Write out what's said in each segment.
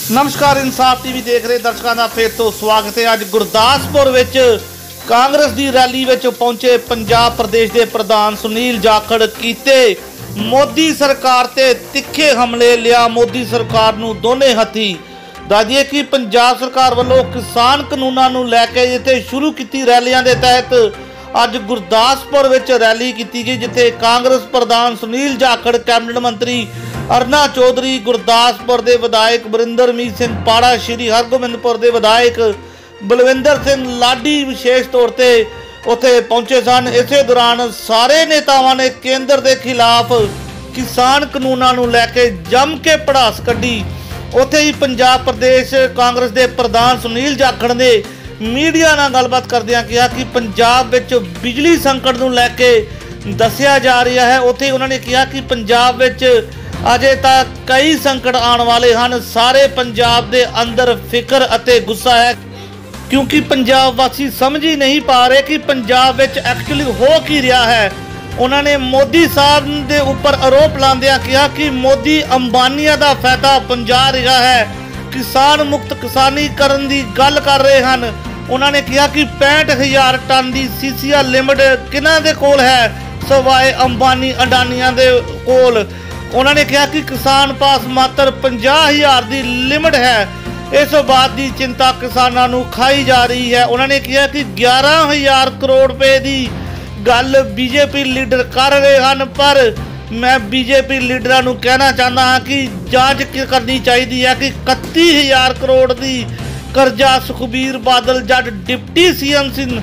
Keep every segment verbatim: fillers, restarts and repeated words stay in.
नमस्कार, इंसाफ टीवी देख रहे दर्शकों का फिर तो स्वागत है। अज गुरदासपुर विच कांग्रेस की रैली विच पहुंचे पंजाब प्रदेश के प्रधान सुनील जाखड़ कीते मोदी सरकार ते तिखे हमले, लिया मोदी सरकार नूं दोने हथी। दस दिए कि पंजाब सरकार वालों किसान कानूनां नूं लैके जिथे शुरू की रैलियां के तहत अज गुरदासपुर विच रैली की गई, जिथे कांग्रेस प्रधान सुनील जाखड़, कैबिनेट मंत्री अरना चौधरी, गुरदासपुर के विधायक वरिंदरमीत सिंह पाड़ा, श्री हरगोबिंदपुर के विधायक बलविंदर सिंह लाडी विशेष तौर पर उत्थे पहुंचे सन। इस दौरान सारे नेतावां ने केंद्र के खिलाफ किसान कानूनां नूं लैके जम के पड़ास कड्ढी। उत्थे ही पंजाब प्रदेश कांग्रेस के प्रधान सुनील जाखड़ ने मीडिया नाल गलबात करदिआं कहा कि पंजाब विच बिजली संकट नूं लैके दस्सिया जा रहा है। उत्थे उन्होंने कहा कि पंजाब विच अजे तक कई संकट आने वाले हैं। सारे पंजाब के अंदर फिक्र अते गुस्सा है, क्योंकि पंजाब वासी समझ ही नहीं पा रहे कि पंजाब विच एक्चुअली हो की रहा है। उन्होंने मोदी साहब के ऊपर आरोप लांदिया कहा कि मोदी अंबानिया का फायदा पंजा रहा है, किसान मुक्त किसानी करन दी गल कर रहे हैं। उन्होंने कहा कि पैंठ हज़ार टन की सीसीआ लिमिट किन्हां दे कोल है सवाए अंबानी अडानिया दे कोल। उन्होंने कहा कि किसान पास मात्र पचास हज़ार की लिमिट है। इस बात की चिंता किसानों नूं खाई जा रही है। उन्होंने कहा कि ग्यारह हज़ार करोड़ रुपए की गल बीजेपी लीडर कर रहे हैं, पर मैं बीजेपी लीडरां नूं कहना चाहता हाँ कि जांच करनी चाहिए है कि इकत्ती हज़ार करोड़ की करजा सुखबीर बादल जद डिप्टी सी एम सी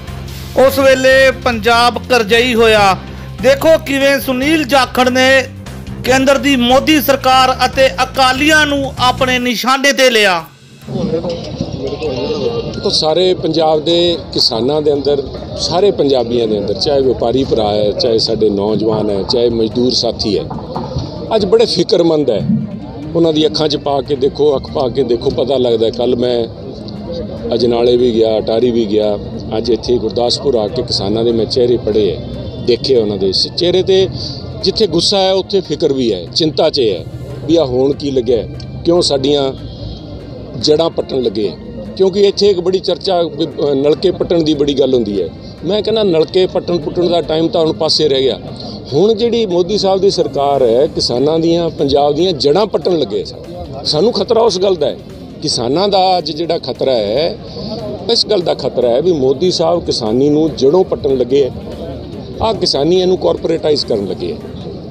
उस वेले पंजाब करजई होया। देखो किवें सुनील जाखड़ ने केंद्र की मोदी सरकार अते अकालियां नूं अपने निशाने ते लिया। तो सारे पंजाब के किसानों के अंदर, सारे पंजाबियों के अंदर, चाहे व्यापारी भरा है, चाहे साडे नौजवान है, चाहे मजदूर साथी है, अज बड़े फिक्रमंद है। उन्होंने अखां च पा के देखो, अख पा के देखो, पता लगता है। कल मैं अजनाले भी गया, अटारी भी गया, अज इत्थे गुरदासपुर आके किसानों के मैं चेहरे पढ़े है, देखे उन्होंने चेहरे ते जिथे गुस्सा है उत्थे फिक्र भी है, चिंता च है भी आ होण की लगे, क्यों साडियां जड़ां पट्टन लगे। क्योंकि इत्थे एक बड़ी चर्चा नलके पट्टन की बड़ी गल होंदी है। मैं कहना नलके पट्टन पुट्टन का टाइम तो हुण पासे रह गया। हुण जिहड़ी मोदी साहब की सरकार है, किसानां दीयां पंजाब दीयां जड़ां पट्टन लगे। सानू खतरा उस गल दा है, किसानां दा अज जिहड़ा खतरा है, इस गल का खतरा है भी मोदी साहब किसानी नूं जड़ों पट्टन लगे। आ किसानी इहनूं कॉरपोरेटाइज करन लगे है।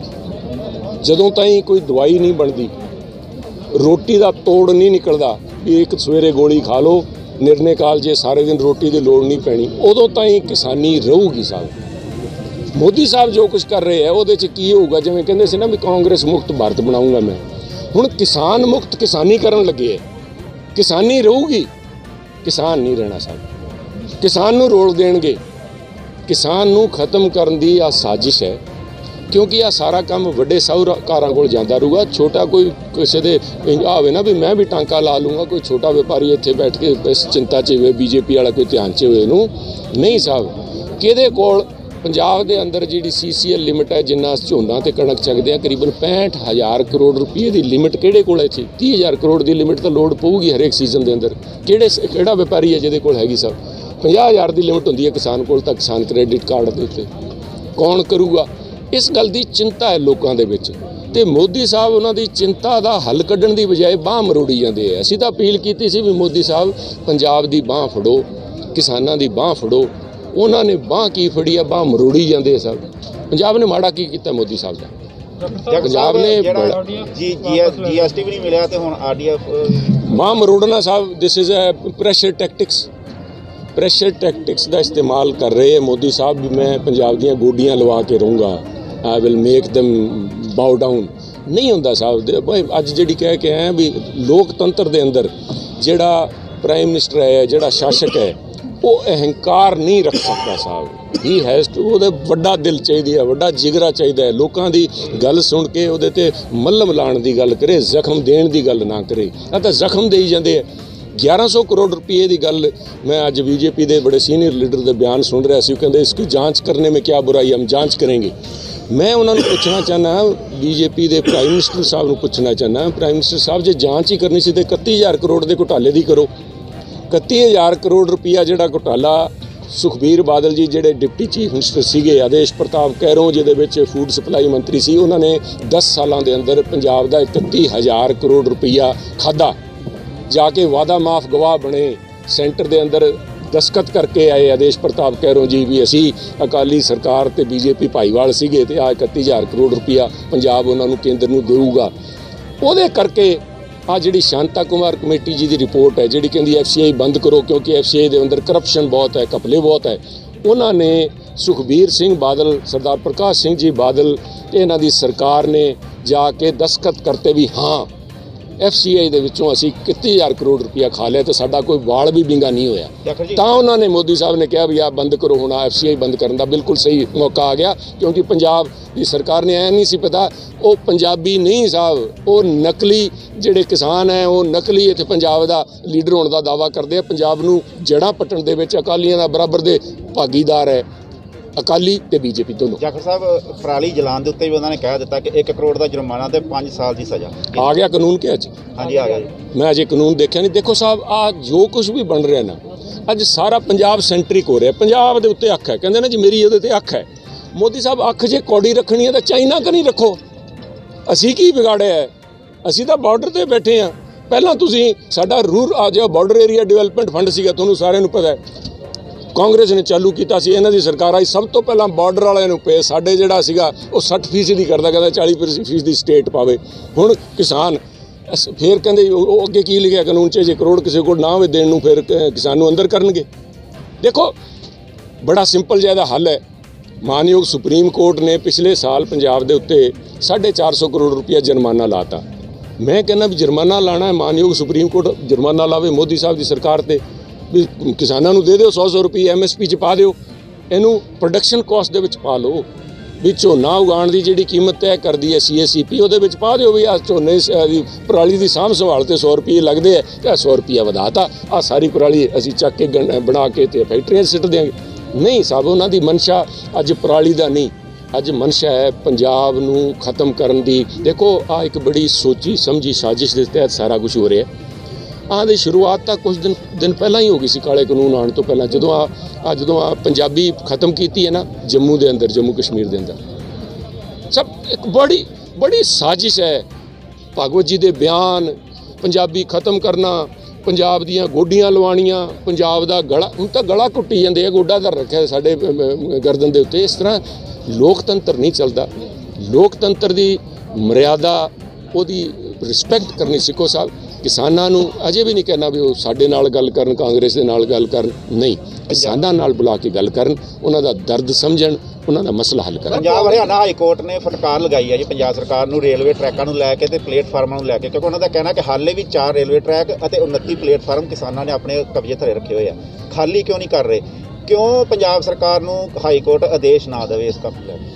जदों ताईं कोई दवाई नहीं बनती, रोटी का तोड़ नहीं निकलता भी एक सवेरे गोली खा लो, निर्णे काल जे सारे दिन रोटी की लोड़ नहीं पैनी, उदों ताईं किसानी रहूगी। साहब मोदी साहब जो कुछ कर रहे हैं उहदे च की होगा, जिवें कहंदे सी ना भी कांग्रेस मुक्त भारत बनाऊंगा मैं, हुण किसान मुक्त किसानी करन लगे है। किसानी रहूगी, किसान नहीं रहना। साहब किसान नूं रोल देणगे, किसान नूं खत्म करन दी आ साजिश है। क्योंकि आ सारा काम वड्डे साहूकारां कोल जांदा रहूगा। छोटा कोई किसी दे आवे ना भी मैं भी टांका ला लूँगा, कोई छोटा व्यापारी इत्थे बैठ के इस चिंता च होवे, बीजेपी वाला कोई ध्यान च होवे नूं नहीं। साहब किहदे कोल पंजाब दे अंदर जिहड़ी सी सी एल लिमिट है, जिन्ना झोना ते कणक चकदे आ, करीबन पैंठ हज़ार करोड़ रुपये की लिमिट किहड़े कोल है? इत्थे तीह हज़ार करोड़ की लिमिट तो लोड़ पऊगी हरेक सीजन के अंदर। किहड़े किहड़ा व्यापारी है जिहदे कोल हैगी? साहब पचास हज़ार की लिमिट होंदी है किसान कोल, तां किसान क्रेडिट कार्ड दे उत्ते कौन करूगा? इस गल की चिंता है लोगों के विच, ते मोदी साहब उन्हां दी चिंता का हल कढ़न की बजाय बांह मरोड़ी जाते हैं। असीं तां अपील की सी भी मोदी साहब पंजाब की बांह फड़ो, किसानों की बांह फड़ो। उन्होंने बांह की फड़ी है, बांह मरोड़ी जाते। साहब पंजाब ने माड़ा की किया मोदी साहब का? पंजाब ने जी जी एस टी भी नहीं मिला ते हुण आर डी एफ बांह मरोड़ना। साहब this is a pressure tactics, pressure tactics का इस्तेमाल कर रहे हैं मोदी साहब भी। मैं पंजाब दीयां गोडियां लवा के रहूँगा, आई विल मेक दम बाउ डाउन, नहीं होंदा। साहब अज जिहड़ी कह के आए भी लोकतंत्र के अंदर जिहड़ा प्राइम मिनिस्टर है, जिहड़ा शासक है, वो अहंकार नहीं रख सकता। साहब ही हैज़ टू, वो वड्डा दिल चाहिए है, वड्डा जिगरा चाहिए है। लोगों की गल सुन के वो मल्लम लाने की गल करे, जख्म देने की गल ना करे। आ तो जख्म दे जाते हैं। ग्यारह सौ करोड़ रुपये की गल मैं अज बीजेपी के बड़े सीनियर लीडर के बयान सुन रहा सी, कहते इसकी जांच करने में क्या बुराई, हम जांच करेंगे। मैं उन्होंने पूछना चाहना बीजेपी के प्राइम मिनिस्टर साहब को पूछना चाहना, प्राइम मिनिस्टर साहब जो जांच ही करनी सी तो इकत्ती हज़ार करोड़ के घोटाले की करो। इकत्ती हज़ार करोड़ रुपया जोड़ा घोटाला सुखबीर बादल जी जोड़े डिप्टी चीफ मिनिस्टर सीगे, आदेश प्रताप कैरों जिहदे फूड सप्लाई मंत्री सी, उन्होंने दस सालों के अंदर पंजाब का इकत्ती हज़ार करोड़ रुपया खादा, जाके वादा माफ गवाह बने, सेंटर के अंदर दस्खत करके आए आदेश प्रताप कैरों जी भी असी अकाली सरकार ते बीजेपी भाईवाल सीगे ते आ इकत्ती हज़ार करोड़ रुपया पंजाब उन्होंने केंद्र नूं देऊगा। उहदे करके आ जिहड़ी शांता कुमार कमेटी जी की रिपोर्ट है जिहड़ी कहंदी एफ सी आई बंद करो क्योंकि एफ सी आई के अंदर करप्शन बहुत है, घपले बहुत है, उन्होंने सुखबीर सिंह बादल, सरदार प्रकाश सिंह जी बादल इन्हां दी सरकार ने जाके दस्खत करते भी हाँ एफ सी आई के असी इकत्ती हज़ार करोड़ रुपया खा लिया तो साडा कोई वाल भी विंगा नहीं होया। तो उन्होंने मोदी साहब ने कहा भी आप बंद करो, हुण एफ सी आई बंद करने का बिल्कुल सही मौका आ गया क्योंकि पंजाब की सरकार ने ऐ नहीं सी पता वो पंजाबी नहीं साहब, वो नकली जिहड़े किसान है वो नकली इत्थे पंजाब का लीडर होने का दावा करते हैं। पंजाब नूं जड़ां पट्टण दे विच अकालियां दा बराबर दे भागीदार है अकाली ते बीजेपी दोनों। जाखड़ साहब पराली जलान के उत्ते भी उन्होंने कह दिता कि एक करोड़ का जुर्माना तो पाँच साल की सज़ा आ गया कानून के अज। हाँ जी आ गया जी। मैं अजे कानून देखा नहीं। देखो साहब आ जो कुछ भी बन रहा ना अज सारा पंजाब सेंट्रिक हो रहा, पंजाब के उत्ते अख है, कहते ना जी मेरी ये अख है। मोदी साहब अख जे कौड़ी रखनी है तो चाइना का नहीं रखो, असी की बिगाड़िया है, असी तो बॉर्डर पर बैठे हाँ। पहला तुसीं साडा रूर आ जाओ बॉर्डर एरिया डिवेलपमेंट फंड सीगा, तुहानूं सारिਆਂ ਨੂੰ पता है कांग्रेस ने चालू किया, इन्हों की सरकार आई सब तो पहला बॉर्डर वाले पे साढ़े जोड़ा वो सठ फीसदी करता, कहता चाली फीसदी स्टेट पावे। हुण किसान फिर कहते अगे की लिखा कानून च जे करोड़ किसी को ना हो देने फिर किसानों अंदर करनगे। देखो बड़ा सिंपल जिहा हल है। मानयोग सुप्रीम कोर्ट ने पिछले साल पंजाब के उत्ते साढ़े चार सौ करोड़ रुपया जुर्माना लाता। मैं कहना भी जुर्माना लाना है, मानयोग सुप्रीम कोर्ट जुर्माना लावे मोदी साहब की सरकार से भी किसानों दे दो सौ सौ रुपये एम एस पी च पा दो, इनू प्रोडक्शन कॉस्ट दे पा लो भी झोना उगाण की जिहड़ी कीमत तय कर दी है सी एस सी पी वो पा दो भी आ झोने की पराली की सांभ संभाल तो सौ रुपये लगते हैं तो सौ रुपया वधाता आ सारी पराली असी चक के बना के तो फैक्ट्रियां सिट देंगे। नहीं साहब उन्हों की मंशा अज पराली का नहीं, अज मंशा है पंजाब नूं खत्म करन दी। देखो आ एक बड़ी सोची समझी साजिश के तहत सारा कुछ हो रहा है। आह दी शुरुआत तो कुछ दिन दिन पहला ही हो गई सी काले कानून आने तो पहला जो आ जो आ पंजाबी खत्म की है ना जम्मू के अंदर जम्मू कश्मीर के अंदर सब एक बड़ी बड़ी साजिश है। भागवत जी के बयान पंजाबी खत्म करना, पंजाब दियां गोडियां लवाणियां, पंजाब का गला हम तो गला घुट्टी जाते हैं, गोडा धर रखा साढ़े गर्दन के उत्ते। इस तरह लोकतंत्र नहीं चलता। लोकतंत्र की मर्यादा ओदी रिस्पैक्ट करनी सीखो साहब। किसानों नूं अजे भी नहीं कहना भी वो साडे नाल गल करन, कांग्रेस दे नाल गल करन, नहीं किसानों नाल बुला के गल करन, उन्हां दा दर्द समझण, उन्हां दा मसला हल करन। पंजाब हरियाणा हाई कोर्ट ने फटकार लगाई है जी पंजाब सरकार नूं रेलवे ट्रैकां नूं लैके ते प्लेटफार्मां नूं लैके, क्योंकि उन्हां दा कहना कि हाले भी चार रेलवे ट्रैक अते उनतीस प्लेटफार्म किसानों ने अपने कब्जे थले रखे हुए हैं, खाली क्यों नहीं कर रहे? क्यों पंजाब सरकार नूं हाई कोर्ट आदेश ना देवे इसका?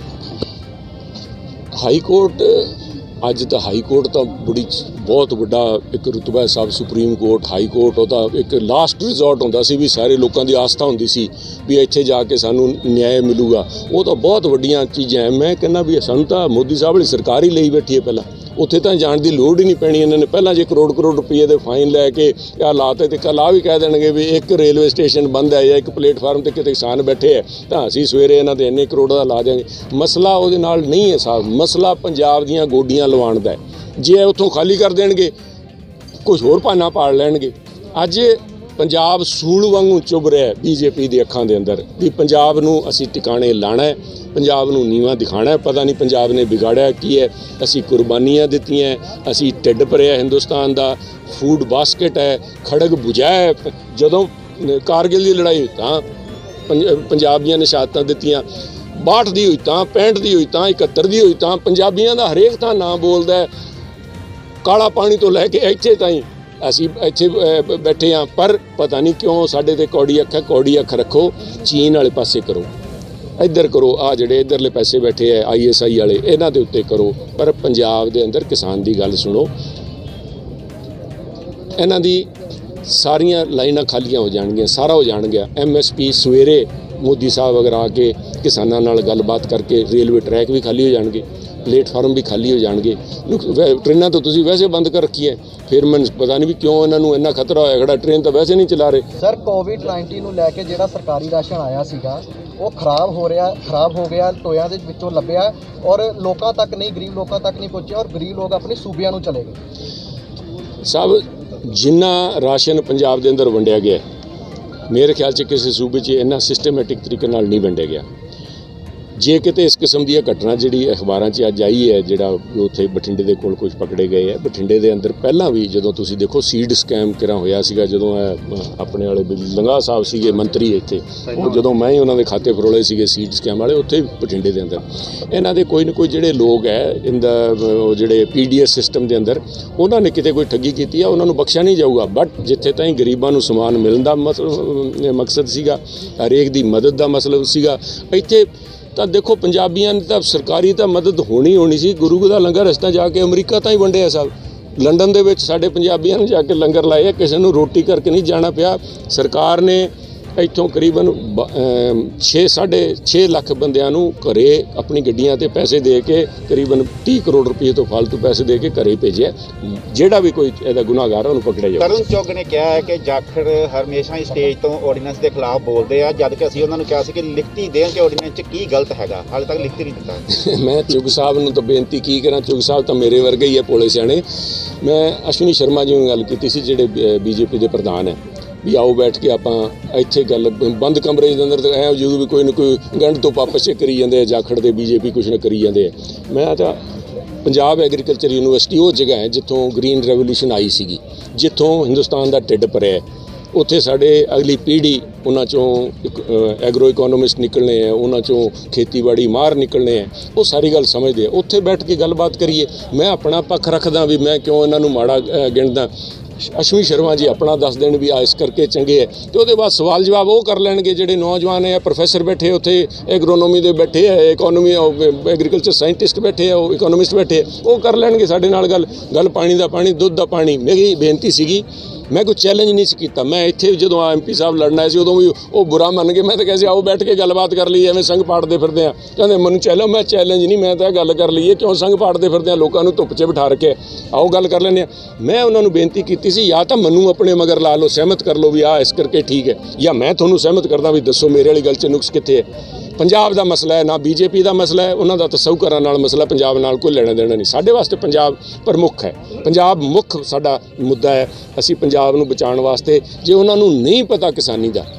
हाई कोर्ट अज तो हाई कोर्ट तो बड़ी बहुत बड़ा एक रुतबा है साहब। सुप्रीम कोर्ट हाई कोर्ट वो एक लास्ट रिजॉर्ट होंदा सी भी सारे लोगों की आस्था होंदी सी भी इत्थे जाके सानू न्याय मिलूगा। वो तो बहुत वड्डियां चीज़ां हैं। मैं कहना भी सानू तो मोदी साहब वाली सरकार ही लई बैठी है, पहला उत्थे तो जाण की लोड़ ही नहीं पैनी। इन्होंने पहला जे करोड़ करोड़ रुपये के फाइन लैके आ लाते तो कल आ भी कह देंगे भी एक रेलवे स्टेशन बंद है या एक प्लेटफार्म पर कितने किसान बैठे है तो असीं सवेरे इन्हां दे इन्ने करोड़ का ला देंगे। मसला उहदे नाल नहीं है साहब, मसला पंजाब दीयां गोडियां लवाण दा है। जे उत्थों खाली कर देणगे कुछ होर भाना पाड़ लैणगे। अज पंजाब सूल वांगू चुभ रहा है बीजेपी की अखां दे अंदर भी पंजाब नूं असीं टिकाणे लाना है, पंजाब नूं नीवां दिखाना है। पता नहीं पंजाब ने बिगाड़िया की है। असीं कुर्बानियां दित्तियां, असीं ढिड भरिया हिंदुस्तान दा, फूड बास्केट है, खड़ग बुझाया। जदों कारगिल की लड़ाई हुई तां पंजाब दीयां निशातां दित्तियां, बाहठ दी हुई तां पैंठ दी हुई तां इकहत्तर दी हुई तां पंजाबियां दा हरेक तां नाम बोलदा है। काला पानी तो लैके इत्थे ताईं असीं इत्थे बैठे हाँ, पर पता नहीं क्यों साडे ते कौड़ी अख है। कौड़ी अख रखो, चीन वाले पासे करो, इधर करो, आ जिहड़े इधरले पासे बैठे है आई एस आई वाले इन्हां दे उत्ते करो, पर पंजाब दे अंदर किसान दी गल सुनो। इन्हां दी सारियां लाइनां खालियां हो जाणगियां, सारा हो जाणगिया। एम एस पी सवेरे ਮੋਦੀ ਸਾਹਿਬ ਅਗਰ ਆ ਕੇ ਕਿਸਾਨਾਂ ਨਾਲ ਗੱਲਬਾਤ ਕਰਕੇ ਰੇਲਵੇ ਟਰੈਕ ਵੀ ਖਾਲੀ ਹੋ ਜਾਣਗੇ, ਪਲੇਟਫਾਰਮ ਵੀ ਖਾਲੀ ਹੋ ਜਾਣਗੇ। ਟ੍ਰੇਨਾਂ ਤਾਂ ਤੁਸੀਂ ਵੈਸੇ ਬੰਦ ਕਰ ਰੱਖੀ ਹੈ, ਫਿਰ ਮੈਨੂੰ ਪਤਾ ਨਹੀਂ ਵੀ ਕਿਉਂ ਇਹਨਾਂ ਨੂੰ ਇੰਨਾ ਖਤਰਾ ਹੋਇਆ ਖੜਾ। ਟ੍ਰੇਨ ਤਾਂ ਵੈਸੇ ਨਹੀਂ ਚਲਾ ਰਹੇ। ਸਰ ਕੋਵਿਡ ਨਾਈਨਟੀਨ ਨੂੰ ਲੈ ਕੇ ਜਿਹੜਾ ਸਰਕਾਰੀ ਰਾਸ਼ਨ ਆਇਆ ਸੀਗਾ ਉਹ ਖਰਾਬ ਹੋ ਰਿਹਾ ਖਰਾਬ ਹੋ ਗਿਆ, ਟੋਇਆਂ ਦੇ ਵਿੱਚੋਂ ਲੱਭਿਆ ਔਰ ਲੋਕਾਂ ਤੱਕ ਨਹੀਂ, ਗਰੀਬ ਲੋਕਾਂ ਤੱਕ ਨਹੀਂ ਪਹੁੰਚਿਆ ਔਰ ਗਰੀਬ ਲੋਕ ਆਪਣੇ ਸੂਬਿਆਂ ਨੂੰ ਚਲੇ ਗਏ। ਸਭ ਜਿੰਨਾ ਰਾਸ਼ਨ ਪੰਜਾਬ ਦੇ ਅੰਦਰ ਵੰਡਿਆ ਗਿਆ, ਮੇਰੇ ਖਿਆਲ 'ਚ ਕਿਸੇ ਸੂਬੇ 'ਚ ਇੰਨਾ ਸਿਸਟਮੈਟਿਕ ਤਰੀਕੇ ਨਾਲ ਨਹੀਂ ਵੰਡਿਆ ਗਿਆ। ਜੇ ਕਿਤੇ ਇਸ ਕਿਸਮ ਦੀ ਘਟਨਾ ਜਿਹੜੀ ਅਖਬਾਰਾਂ 'ਚ ਅੱਜ ਆਈ ਹੈ, ਜਿਹੜਾ ਉੱਥੇ ਬਠਿੰਡੇ ਦੇ ਕੋਲ ਕੁਝ ਪਕੜੇ ਗਏ ਹੈ, ਬਠਿੰਡੇ ਦੇ ਅੰਦਰ ਪਹਿਲਾਂ ਵੀ ਜਦੋਂ ਤੁਸੀਂ ਦੇਖੋ ਸੀਡ ਸਕੈਮ ਕਿਹੜਾ ਹੋਇਆ ਸੀਗਾ, ਜਦੋਂ ਆਪਣੇ ਵਾਲੇ ਲੰਗਾ ਸਾਹਿਬ ਸੀਗੇ ਮੰਤਰੀ ਇੱਥੇ, ਉਹ ਜਦੋਂ ਮੈਂ ਹੀ ਉਹਨਾਂ ਦੇ ਖਾਤੇ ਫਰੋਲੇ ਸੀਗੇ ਸੀਡ ਸਕੈਮ ਵਾਲੇ, ਉੱਥੇ ਬਠਿੰਡੇ ਦੇ ਅੰਦਰ ਇਹਨਾਂ ਦੇ ਕੋਈ ਨਾ ਕੋਈ ਜਿਹੜੇ ਲੋਕ ਹੈ ਇਹਦਾ ਜਿਹੜੇ ਪੀ ਡੀ ਐਸ ਸਿਸਟਮ ਦੇ ਅੰਦਰ ਉਹਨਾਂ ਨੇ ਕਿਤੇ ਕੋਈ ਠੱਗੀ ਕੀਤੀ ਆ, ਉਹਨਾਂ ਨੂੰ ਬਖਸ਼ਿਆ ਨਹੀਂ ਜਾਊਗਾ। ਬਟ ਜਿੱਥੇ ਤਾਈਂ ਗਰੀਬਾਂ ਨੂੰ ਸਮਾਨ ਮਿਲਣ ਦਾ ਮਕਸਦ ਸੀਗਾ, ਹਰੇਕ ਦੀ ਮਦਦ ਦਾ ਮਸਲਾ ਸੀਗਾ, ਇੱਥੇ ਤਾਂ ਦੇਖੋ ਪੰਜਾਬੀਆਂ ਨੇ ਤਾਂ ਸਰਕਾਰੀ ਤਾਂ ਮਦਦ ਹੋਣੀ ਹੋਣੀ ਸੀ। ਗੁਰੂ ਦਾ ਲੰਗਰ ਰਸਤਾ ਜਾ ਕੇ ਅਮਰੀਕਾ ਤਾਂ ਹੀ ਵੰਡਿਆ ਸਭ। ਲੰਡਨ ਦੇ ਵਿੱਚ ਸਾਡੇ ਪੰਜਾਬੀਆਂ ਨੇ ਜਾ ਕੇ ਲੰਗਰ ਲਾਏ, ਕਿਸੇ ਨੂੰ ਰੋਟੀ ਕਰਕੇ ਨਹੀਂ ਜਾਣਾ ਪਿਆ। ਸਰਕਾਰ ਨੇ ਇੱਥੋਂ ਕਰੀਬਨ ਛੇ ਸਾਢੇ ਛੇ ਲੱਖ ਬੰਦਿਆਂ ਨੂੰ ਘਰੇ ਆਪਣੀ ਗੱਡੀਆਂ ਤੇ ਪੈਸੇ ਦੇ ਕੇ ਕਰੀਬਨ ਤੀਹ ਕਰੋੜ ਰੁਪਏ ਤੋਂ ਫालतू ਪੈਸੇ ਦੇ ਕੇ ਘਰੇ ਭੇਜਿਆ। ਜਿਹੜਾ ਵੀ ਕੋਈ ਇਹਦਾ ਗੁਨਾਹਗਾਰ ਉਹਨੂੰ ਪਕੜਿਆ ਜਾਵੇ। ਤਰੁਣ ਚੁੱਗ ਨੇ ਕਿਹਾ ਹੈ ਕਿ ਜਾਖੜ ਹਮੇਸ਼ਾ ਹੀ ਸਟੇਜ ਤੋਂ ਆਰਡੀਨੈਂਸ ਦੇ ਖਿਲਾਫ ਬੋਲਦੇ ਆ, ਜਦ ਕਿ ਅਸੀਂ ਉਹਨਾਂ ਨੂੰ ਕਿਹਾ ਸੀ ਕਿ ਲਿਖਤੀ ਦੇਣ ਕਿ ਆਰਡੀਨੈਂਸ 'ਚ ਕੀ ਗਲਤ ਹੈਗਾ, ਹਾਲੇ ਤੱਕ ਲਿਖਤੀ ਨਹੀਂ ਦਿੱਤਾ। ਮੈਂ ਚੁੱਗ ਸਾਹਿਬ ਨੂੰ ਤਾਂ ਬੇਨਤੀ ਕੀ ਕਰਾਂ, ਚੁੱਗ ਸਾਹਿਬ ਤਾਂ ਮੇਰੇ ਵਰਗੇ ਹੀ ਹੈ, ਭੋਲੇ ਸਿਆਣੇ। ਮੈਂ ਅਸ਼ਵਨੀ ਸ਼ਰਮਾ ਜੀ ਨਾਲ ਗੱਲ ਕੀਤੀ ਸੀ, ਜਿਹੜੇ ਬੀਜੇਪੀ ਦੇ ਪ੍ਰਧਾਨ ਹੈ, ਵੀ ਆਓ ਬੈਠ ਕੇ ਆਪਾਂ ਇੱਥੇ ਗੱਲ ਬੰਦ ਕਮਰੇ ਦੇ ਅੰਦਰ ਐ ਜਦੋਂ ਵੀ ਕੋਈ ਨਾ ਕੋਈ ਗੰਢ ਤੋਂ ਵਾਪਸ ਕਰੀ ਜਾਂਦੇ ਆ, ਜਾਖੜ ਦੇ ਬੀਜੇਪੀ ਕੁਛ ਨਾ ਕਰੀ ਜਾਂਦੇ ਆ। ਮੈਂ ਤਾਂ ਪੰਜਾਬ ਐਗਰੀਕਲਚਰ ਯੂਨੀਵਰਸਿਟੀ ਉਹ ਜਗ੍ਹਾ ਹੈ ਜਿੱਥੋਂ ਗ੍ਰੀਨ ਰੈਵੋਲੂਸ਼ਨ ਆਈ ਸੀਗੀ, ਜਿੱਥੋਂ ਹਿੰਦੁਸਤਾਨ ਦਾ ਢਿੱਡ ਭਰਿਆ। ਉੱਥੇ ਸਾਡੇ ਅਗਲੀ ਪੀੜ੍ਹੀ, ਉਹਨਾਂ 'ਚੋਂ ਐਗਰੋ ਇਕੋਨੋਮਿਸਟ ਨਿਕਲਣੇ ਹੈ, ਉਹਨਾਂ 'ਚੋਂ ਖੇਤੀਬਾੜੀ ਮਾਹਰ ਨਿਕਲਣੇ ਹੈ, ਉਹ ਸਾਰੀ ਗੱਲ ਸਮਝਦੇ ਆ। ਉੱਥੇ ਬੈਠ ਕੇ ਗੱਲਬਾਤ ਕਰੀਏ। ਮੈਂ ਆਪਣਾ ਪੱਖ ਰੱਖਦਾ ਵੀ ਮੈਂ ਕਿਉਂ ਇਹਨਾਂ ਨੂੰ ਮਾੜਾ ਗਿਣਦਾ। ਅਸ਼ਵਨੀ ਸ਼ਰਮਾ ਜੀ ਆਪਣਾ ਦੱਸ ਦੇਣ ਵੀ ਆ ਇਸ ਕਰਕੇ ਚੰਗੇ ਹੈ, ਅਤੇ ਉਹਦੇ ਬਾਅਦ ਸਵਾਲ ਜਵਾਬ ਉਹ ਕਰ ਲੈਣਗੇ ਜਿਹੜੇ ਨੌਜਵਾਨ ਹੈ, ਪ੍ਰੋਫੈਸਰ ਬੈਠੇ ਉੱਥੇ ਐਗਰੋਨੋਮੀ ਦੇ ਬੈਠੇ ਹੈ, ਇਕੋਨੋਮੀ ਐਗਰੀਕਲਚਰ ਸਾਇੰਟਿਸਟ ਬੈਠੇ ਹੈ, ਉਹ ਇਕੋਨੋਮਿਸਟ ਬੈਠੇ, ਉਹ ਕਰ ਲੈਣਗੇ ਸਾਡੇ ਨਾਲ ਗੱਲ। ਗੱਲ ਪਾਣੀ ਦਾ ਪਾਣੀ, ਦੁੱਧ ਦਾ ਪਾਣੀ। ਮੇਰੀ ਬੇਨਤੀ ਸੀਗੀ, ਮੈਂ ਕੋਈ ਚੈਲੰਜ ਨਹੀਂ ਸੀ ਕੀਤਾ। ਮੈਂ ਇੱਥੇ ਜਦੋਂ ਐਮ ਪੀ ਸਾਹਿਬ ਲੜਨਾ ਸੀ ਉਦੋਂ ਵੀ ਉਹ ਬੁਰਾ ਮੰਨ ਗਏ। ਮੈਂ ਤਾਂ ਕਿਹਾ ਸੀ ਆਓ ਬੈਠ ਕੇ ਗੱਲਬਾਤ ਕਰ ਲਈਏ, ਐਵੇਂ ਸੰਘ ਪਾੜਦੇ ਫਿਰਦੇ ਆ। ਕਹਿੰਦੇ ਮੈਨੂੰ ਚੈਲੰਜ, ਮੈਂ ਚੈਲੰਜ ਨਹੀਂ, ਮੈਂ ਤਾਂ ਗੱਲ ਕਰ ਲਈਏ, ਕਿਉਂ ਸੰਘ ਪਾੜਦੇ ਫਿਰਦੇ ਆ, ਲੋਕਾਂ ਨੂੰ ਧੁੱਪ 'ਚ ਬਿਠਾ ਰੱਖਿਆ, ਆਓ ਗੱਲ ਕਰ ਲੈਂਦੇ ਆ। ਮੈਂ ਉਹਨਾਂ ਨੂੰ ਬੇਨਤੀ ਕੀਤੀ ਸੀ, ਜਾਂ ਤਾਂ ਮੈਨੂੰ ਆਪਣੇ ਮਗਰ ਲਾ ਲਓ, ਸਹਿਮਤ ਕਰ ਲਓ ਵੀ ਆਹ ਇਸ ਕਰਕੇ ਠੀਕ ਹੈ, ਜਾਂ ਮੈਂ ਤੁਹਾਨੂੰ ਸਹਿਮਤ ਕਰਦਾ ਵੀ ਦੱਸੋ ਮੇਰੇ ਵਾਲੀ ਗੱਲ 'ਚ ਨੁਕਸ ਕਿੱਥੇ ਹੈ। ਪੰਜਾਬ ਦਾ ਮਸਲਾ ਹੈ, ਨਾ ਬੀਜੇਪੀ ਦਾ ਮਸਲਾ ਹੈ, ਉਹਨਾਂ ਦਾ ਤਸੱਵੁਰਾਂ ਨਾਲ ਮਸਲਾ, ਪੰਜਾਬ ਨਾਲ ਕੋਈ ਲੈਣਾ ਦੇਣਾ ਨਹੀਂ। ਸਾਡੇ ਵਾਸਤੇ ਪੰਜਾਬ ਪ੍ਰਮੁੱਖ ਹੈ, ਪੰਜਾਬ ਮੁੱਖ ਸਾਡਾ ਮੁੱਦਾ ਹੈ। ਅਸੀਂ ਪੰਜਾਬ ਨੂੰ ਬਚਾਉਣ ਵਾਸਤੇ, ਜੇ ਉਹਨਾਂ ਨੂੰ ਨਹੀਂ ਪਤਾ ਕਿਸਾਨੀ ਦਾ,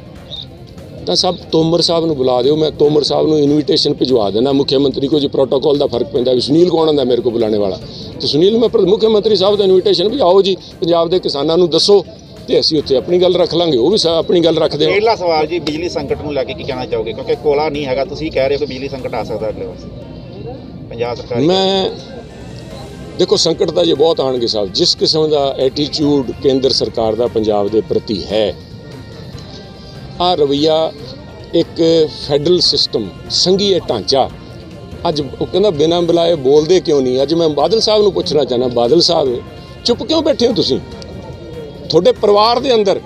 ਤਾਂ ਸਭ ਤੋਮਰ ਸਾਹਿਬ ਨੂੰ ਬੁਲਾ ਦਿਓ। ਮੈਂ ਤੋਮਰ ਸਾਹਿਬ ਨੂੰ ਇਨਵੀਟੇਸ਼ਨ ਭਿਜਵਾ ਦੇਣਾ। ਮੁੱਖ ਮੰਤਰੀ ਕੋ ਜੀ ਪ੍ਰੋਟੋਕੋਲ ਦਾ ਫਰਕ ਪੈਂਦਾ ਵੀ ਸੁਨੀਲ ਕੌਣ ਹੁੰਦਾ ਮੇਰੇ ਕੋਲ ਬੁਲਾਣੇ ਵਾਲਾ, ਤਾਂ ਸੁਨੀਲ ਮੈਂ ਮੁੱਖ ਮੰਤਰੀ ਸਾਹਿਬ ਦਾ ਇਨਵੀਟੇਸ਼ਨ ਵੀ ਆਓ ਜੀ ਪੰਜਾਬ ਦੇ ਕਿਸਾਨਾਂ ਨੂੰ ਦੱਸੋ, ਤੇ ਅਸੀਂ ਉੱਥੇ ਆਪਣੀ ਗੱਲ ਰੱਖ ਲਾਂਗੇ, ਉਹ ਵੀ ਆਪਣੀ ਗੱਲ ਰੱਖਦੇ ਆ। ਪਹਿਲਾ ਸਵਾਲ ਜੀ, ਬਿਜਲੀ ਸੰਕਟ ਨੂੰ ਲੈ ਕੇ ਕੀ ਕਹਿਣਾ ਚਾਹੋਗੇ, ਕਿਉਂਕਿ ਕੋਲਾ ਨਹੀਂ ਹੈਗਾ, ਤੁਸੀਂ ਕਹਿ ਰਹੇ ਹੋ ਕਿ ਬਿਜਲੀ ਸੰਕਟ ਆ ਸਕਦਾ ਅਗਲੇ ਵਾਰ ਪੰਜਾਬ ਸਰਕਾਰ। ਮੈਂ ਦੇਖੋ ਸੰਕਟ ਤਾਂ ਜੇ ਬਹੁਤ ਆਉਣਗੇ ਸਾਹਿਬ, ਜਿਸ ਕਿਸਮ ਦਾ ਐਟੀਟਿਊਡ ਕੇਂਦਰ ਸਰਕਾਰ ਦਾ ਪੰਜਾਬ ਦੇ ਪ੍ਰਤੀ ਹੈ, ਆਹ ਰਵੱਈਆ ਇੱਕ ਫੈਡਰਲ ਸਿਸਟਮ, ਸੰਘੀ ਢਾਂਚਾ, ਅੱਜ ਉਹ ਕਹਿੰਦਾ ਬਿਨਾਂ ਬੁਲਾਏ ਬੋਲਦੇ ਕਿਉਂ ਨਹੀਂ। ਅੱਜ ਮੈਂ ਬਾਦਲ ਸਾਹਿਬ ਨੂੰ ਪੁੱਛਣਾ ਚਾਹੁੰਦਾ, ਬਾਦਲ ਸਾਹਿਬ ਚੁੱਪ ਕਿਉਂ ਬੈਠੇ ਹੋ ਤੁਸੀਂ? ਤੁਹਾਡੇ ਪਰਿਵਾਰ ਦੇ ਅੰਦਰ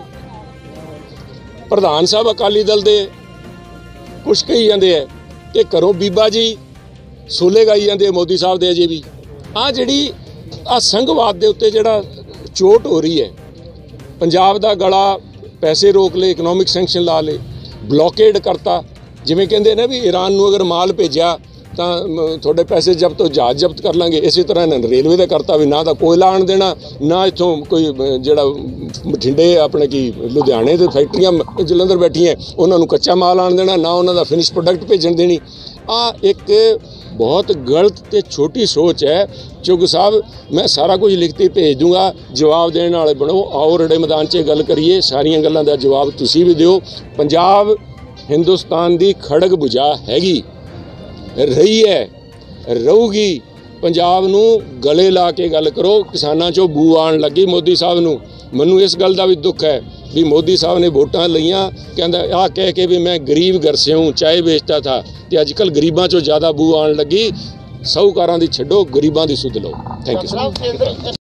ਪ੍ਰਧਾਨ ਸਾਹਿਬ ਅਕਾਲੀ ਦਲ ਦੇ ਕੁਛ ਕਹੀ ਜਾਂਦੇ ਹੈ, ਤੇ ਘਰੋਂ ਬੀਬਾ ਜੀ ਸੋਲੇ ਗਾਈ ਜਾਂਦੇ ਮੋਦੀ ਸਾਹਿਬ ਦੇ। ਅਜੇ ਵੀ ਆਹ ਜਿਹੜੀ ਆਹ ਸੰਘਵਾਦ ਦੇ ਉੱਤੇ ਜਿਹੜਾ ਚੋਟ ਹੋ ਰਹੀ ਹੈ, ਪੰਜਾਬ ਦਾ ਗਲਾ ਪੈਸੇ ਰੋਕ ਲਏ, ਇਕਨੋਮਿਕ ਸੈਂਕਸ਼ਨ ਲਾ ਲਏ, ਬਲੋਕੇਡ ਕਰਤਾ। ਜਿਵੇਂ ਕਹਿੰਦੇ ਨੇ ਵੀ ਈਰਾਨ ਨੂੰ ਅਗਰ ਮਾਲ ਭੇਜਿਆ ਤਾਂ ਤੁਹਾਡੇ ਪੈਸੇ ਜ਼ਬਤ ਤੋਂ ਜਹਾਜ਼ ਜ਼ਬਤ ਕਰ ਲਾਂਗੇ, ਇਸੇ ਤਰ੍ਹਾਂ ਇਹਨਾਂ ਨੇ ਰੇਲਵੇ ਦਾ ਕਰਤਾ ਵੀ ਨਾ ਤਾਂ ਕੋਇਲਾ ਆਉਣ ਦੇਣਾ, ਨਾ ਇੱਥੋਂ ਕੋਈ ਜਿਹੜਾ ਬਠਿੰਡੇ ਆਪਣੇ ਕੀ ਲੁਧਿਆਣੇ ਦੇ ਫੈਕਟਰੀਆਂ ਜਲੰਧਰ ਬੈਠੀਆਂ ਉਹਨਾਂ ਨੂੰ ਕੱਚਾ ਮਾਲ ਆਉਣ ਦੇਣਾ, ਨਾ ਉਹਨਾਂ ਦਾ ਫਿਨਿਸ਼ ਪ੍ਰੋਡਕਟ ਭੇਜਣ ਦੇਣੀ। ਆ ਇੱਕ ਬਹੁਤ ਗਲਤ ਤੇ ਛੋਟੀ ਸੋਚ ਹੈ। ਚੁੱਗ ਸਾਹਿਬ ਮੈਂ ਸਾਰਾ ਕੁਝ ਲਿਖਤੀ ਭੇਜ ਦੂੰਗਾ, ਜਵਾਬ ਦੇਣ ਵਾਲੇ ਬਣੋ, ਆਓ ਰੜੇ ਮੈਦਾਨ 'ਚ ਗੱਲ ਕਰੀਏ, ਸਾਰੀਆਂ ਗੱਲਾਂ ਦਾ ਜਵਾਬ ਤੁਸੀਂ ਵੀ ਦਿਓ। ਪੰਜਾਬ ਹਿੰਦੁਸਤਾਨ ਦੀ ਖੜਗ ਭੁਜਾ ਹੈਗੀ, ਰਹੀ ਹੈ, ਰਹੂਗੀ। ਪੰਜਾਬ ਨੂੰ ਗਲੇ ਲਾ ਕੇ ਗੱਲ ਕਰੋ। ਕਿਸਾਨਾਂ 'ਚੋਂ ਬੂ ਆਉਣ ਲੱਗੀ ਮੋਦੀ ਸਾਹਿਬ ਨੂੰ। ਮੈਨੂੰ ਇਸ ਗੱਲ ਦਾ ਵੀ ਦੁੱਖ ਹੈ ਵੀ ਮੋਦੀ ਸਾਹਿਬ ਨੇ ਵੋਟਾਂ ਲਈਆਂ, ਕਹਿੰਦਾ ਆਹ ਕਹਿ ਕੇ ਵੀ ਮੈਂ ਗਰੀਬ ਘਰ ਸੇ ਹੂੰ, ਚਾय ਵੇਚਤਾ ਥਾ, ਤੇ ਅੱਜ ਕੱਲ੍ਹ ਗਰੀਬਾਂ 'ਚੋਂ ਜ਼ਿਆਦਾ ਬੂ ਆਉਣ ਲੱਗੀ। ਸਾਹੂਕਾਰਾਂ ਦੀ ਛੱਡੋ, ਗਰੀਬਾਂ ਦੀ ਸੁਧ ਲਓ। Thank you.